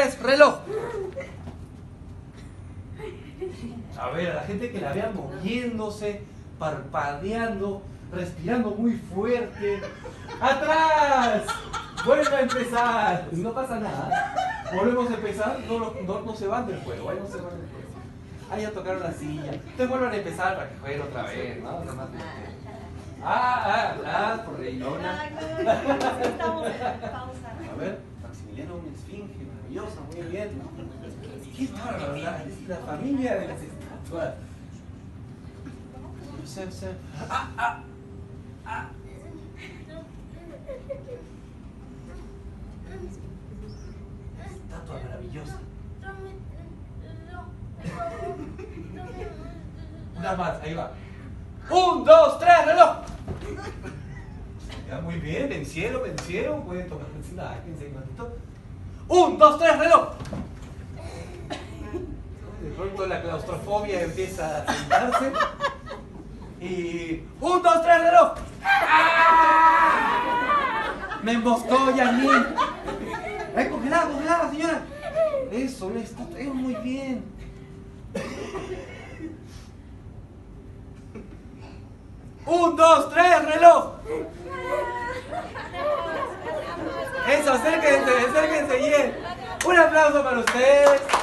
tres, reloj. A ver, a la gente que la vea moviéndose, parpadeando, respirando muy fuerte. ¡Atrás! Vuelve a empezar. No pasa nada. Volvemos a empezar. No se van del juego. Ahí no se van del juego. Ahí ya tocaron la silla. Entonces vuelvan a empezar para que jueguen otra vez, ¿no? Por reilona. Estamos en pausa. A ver, Maximiliano, una esfinge maravillosa, muy bien. Qué bárbaro, la familia de las estatuas. Estatua maravillosa. Una más, ahí va. 1, 2, 3, reloj. Ya, muy bien, vencieron. Pueden tomar nada, quédense un ratito. 1, 2, 3, reloj. De pronto la claustrofobia empieza a sentarse. Y 1, 2, 3, reloj. Me emboscó Yasmín. Congelada, señora. Eso, muy bien. ¡1, 2, 3, reloj! Eso, acérquense bien. Un aplauso para ustedes.